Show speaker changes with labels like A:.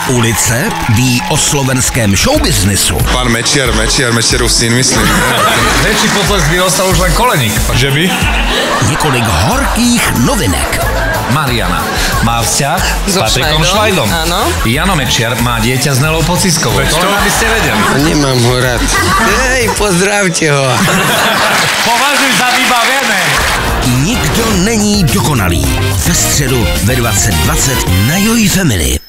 A: Ulice ví o slovenském showbiznisu.
B: Pán Mečierov syn, myslím.
C: Väčší potlesk by ostal už len Koleník.
B: Že by?
A: Několik horkých novinek.
C: Mariana má vzťah s
D: So
C: Patrikom
D: Švajdom,
C: Švajdom.
D: áno.
C: Jano Mečiar má dieťa s Nelou Pociskovou. To len aby ste vedeli.
E: Nemám ho rád. Hej, pozdravte ho.
C: Považuj za vybavené.
A: Nikdo není dokonalý. Ve středu ve 20:20 na Joy Family.